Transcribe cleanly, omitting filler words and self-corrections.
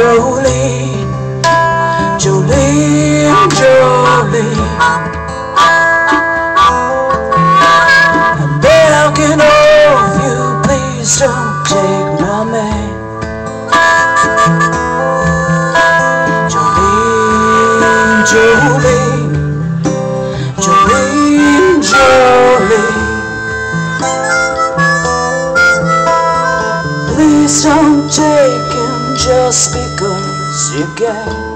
Jolene, Jolene, Jolene, I'm begging of you, please don't take my man. Jolene, Jolene, Jolene, Jolene, please don't take him just because you can.